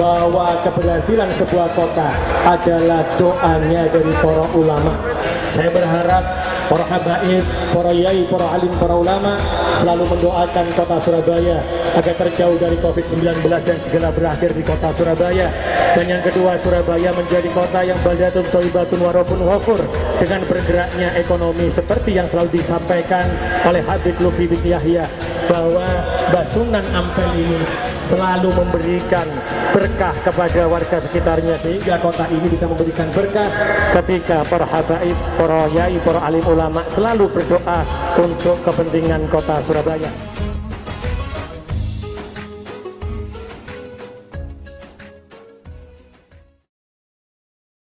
bahwa keberhasilan sebuah kota adalah doanya dari para ulama. Saya berharap para habaib, para yai, para alim, para ulama selalu mendoakan kota Surabaya agar terjauh dari COVID-19 dan segera berakhir di kota Surabaya. Dan yang kedua, Surabaya menjadi kota yang baldatun thayyibatun wa rabbun ghafur, dengan bergeraknya ekonomi seperti yang selalu disampaikan oleh Habib Lutfi bin Yahya, bahwa Basunan Ampel ini selalu memberikan berkah kepada warga sekitarnya, sehingga kota ini bisa memberikan berkah ketika para habaib, para yai, para alim ulama selalu berdoa untuk kepentingan kota Surabaya.